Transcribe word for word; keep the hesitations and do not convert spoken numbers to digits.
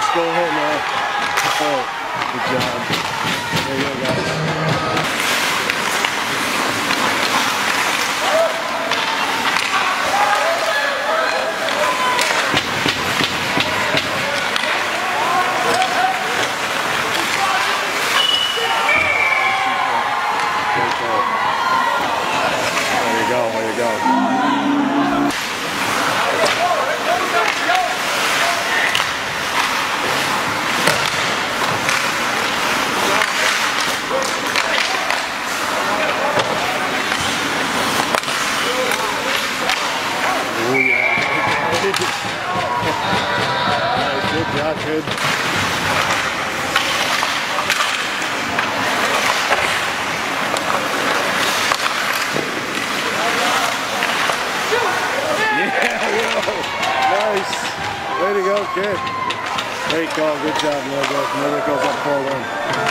Just go ahead now. Oh, good job. There you go, guys. There you go, there you go. Oh yeah. Nice, good job, kid. Nice. Way to go, kid. Great call. Good job, Noah. Another goes up four one.